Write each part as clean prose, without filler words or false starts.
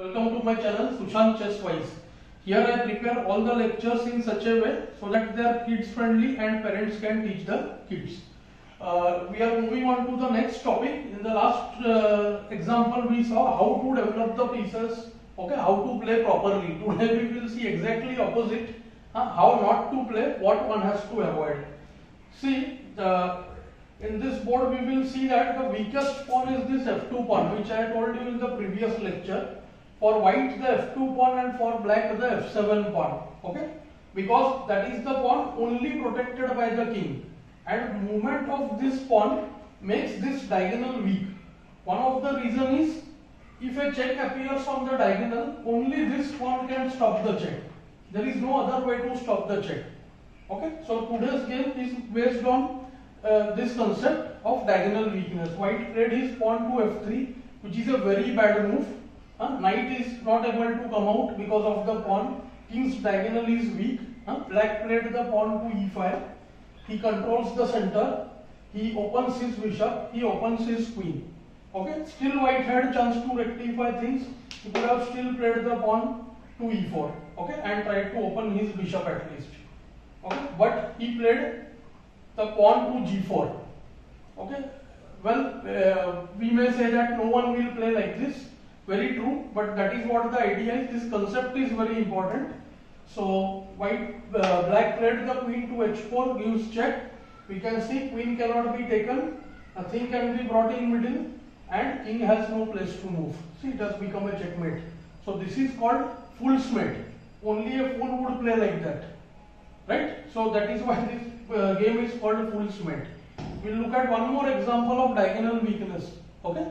Welcome to my channel Sushant Chess Wise. Here I prepare all the lectures in such a way so that they are kids friendly and parents can teach the kids. We are moving on to the next topic. In the last example we saw how to develop the pieces, okay, how to play properly. Today we will see exactly opposite, how not to play, what one has to avoid. See, in this board we will see that the weakest pawn is this f2 pawn, which I told you in the previous lecture. For white the f2 pawn and for black the f7 pawn, okay, because that is the pawn only protected by the king, and movement of this pawn makes this diagonal weak. One of the reason is if a check appears on the diagonal, only this pawn can stop the check. There is no other way to stop the check. Okay, so today's game is based on this concept of diagonal weakness. White played his pawn to f3, which is a very bad move. Knight is not able to come out because of the pawn. King's diagonal is weak. Black played the pawn to e5. He controls the center. He opens his bishop. He opens his queen. Okay, still white had chance to rectify things. He could have still played the pawn to e4. Okay, and tried to open his bishop at least. Okay, but he played the pawn to g4. Okay, well, we may say that no one will play like this. Very true, but that is what the idea is. This concept is very important. So black played the queen to h4, gives check. We can see queen cannot be taken, nothing can be brought in middle, and king has no place to move. See, it has become a checkmate. So this is called fool's mate. Only a fool would play like that, right? So that is why this game is called fool's mate. We'll look at one more example of diagonal weakness. Okay.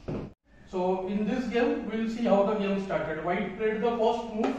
So in this game, we will see how the game started. White played the first move,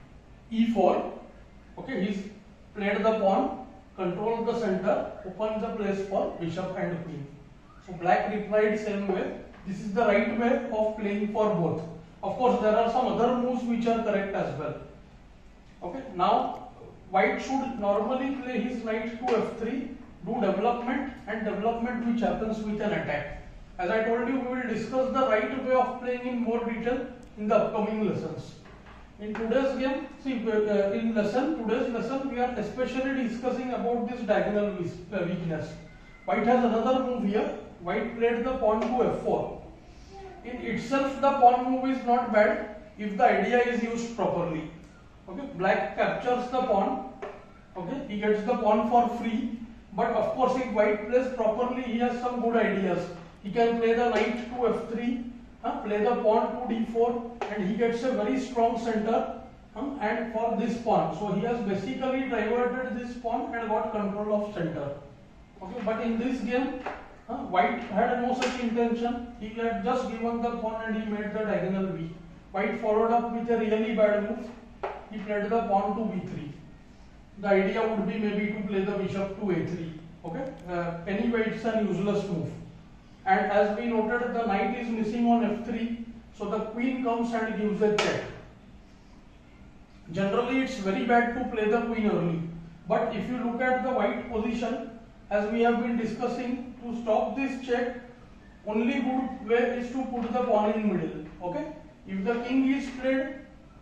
e4. Okay, he's played the pawn, controlled the center, opened the place for bishop and queen. So black replied same way. This is the right way of playing for both. Of course, there are some other moves which are correct as well. Okay, now white should normally play his knight to f3, do development, and development which happens with an attack. As I told you, we will discuss the right way of playing in more detail in the upcoming lessons. In today's game, see, today's lesson, we are especially discussing about this diagonal weakness. White has another move here. White played the pawn to f4. In itself, the pawn move is not bad if the idea is used properly. Okay, black captures the pawn. Okay, he gets the pawn for free. But of course, if white plays properly, he has some good ideas. He can play the knight to f3, play the pawn to d4, and he gets a very strong center, and for this pawn. So he has basically diverted this pawn and got control of center. Okay, but in this game, white had no such intention. He had just given the pawn and he made the diagonal weak. White followed up with a really bad move. He played the pawn to b3. The idea would be maybe to play the bishop to a3. Okay, anyway, it's an useless move. And as we noted, the knight is missing on f3, so the queen comes and gives a check. Generally, it's very bad to play the queen early. But if you look at the white position, as we have been discussing, to stop this check, only good way is to put the pawn in middle. Okay? If the king is played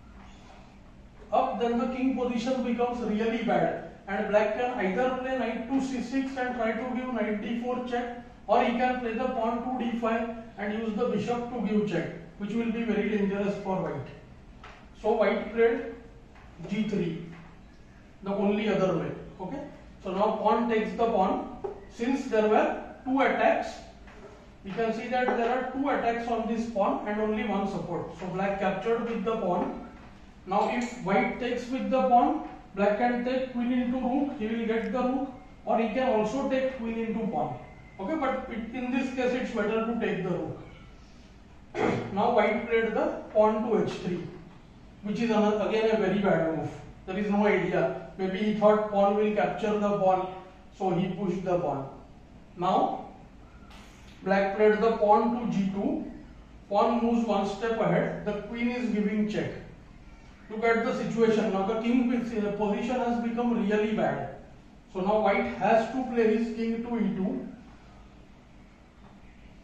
up, then the king position becomes really bad. And black can either play knight to c6 and try to give knight d4 check, or he can play the pawn to d5 and use the bishop to give check, which will be very dangerous for white. So white played g3, the only other way. Okay. So now pawn takes the pawn. Since there were two attacks, you can see that there are two attacks on this pawn and only one support. So black captured with the pawn. Now if white takes with the pawn, black can take queen into rook, he will get the rook, or he can also take queen into pawn. Okay, but in this case it's better to take the rook. Now white played the pawn to h3, which is again a very bad move. There is no idea. Maybe he thought pawn will capture the pawn, so he pushed the pawn. Now black played the pawn to g2. Pawn moves one step ahead. The queen is giving check. Look at the situation. Now the king position has become really bad. So now white has to play his king to e2.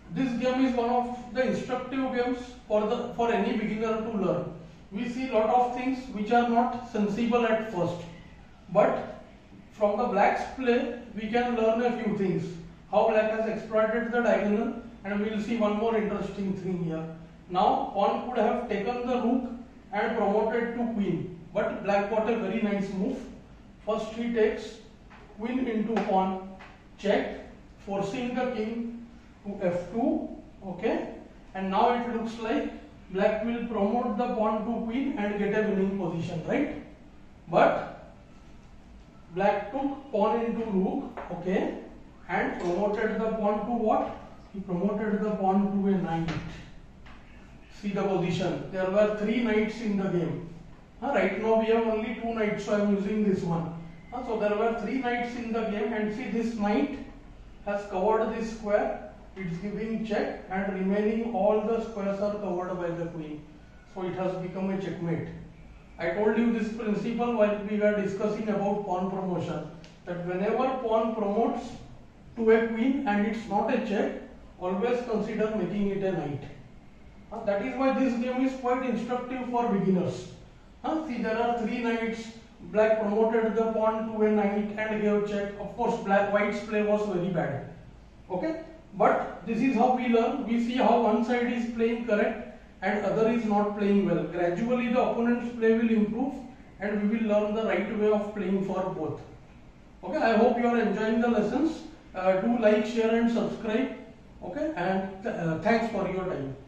this game is one of the instructive games for any beginner to learn. We see lot of things which are not sensible at first, but from the black's play we can learn a few things. How black has exploited the diagonal, and we will see one more interesting thing here. Now pawn could have taken the rook and promoted to queen, but black got a very nice move. First he takes queen into pawn, check, forcing the king to f2, okay, and now it looks like black will promote the pawn to queen and get a winning position, right? But black took pawn into rook, okay, and promoted the pawn to what? He promoted the pawn to a knight. See the position. There were 3 knights in the game. Right now we have only 2 knights, so I am using this one. So there were 3 knights in the game, and see this knight has covered this square. It's giving check, and remaining all the squares are covered by the queen. So it has become a checkmate. I told you this principle while we were discussing about pawn promotion, that whenever pawn promotes to a queen and it's not a check, always consider making it a knight. That is why this game is quite instructive for beginners. See, there are 3 knights. Black promoted the pawn to a knight and gave check. Of course, white's play was very bad. Okay, but this is how we learn. We see how one side is playing correct and other is not playing well. Gradually, the opponent's play will improve, and we will learn the right way of playing for both. Okay, I hope you are enjoying the lessons. Do like, share, and subscribe. Okay, and thanks for your time.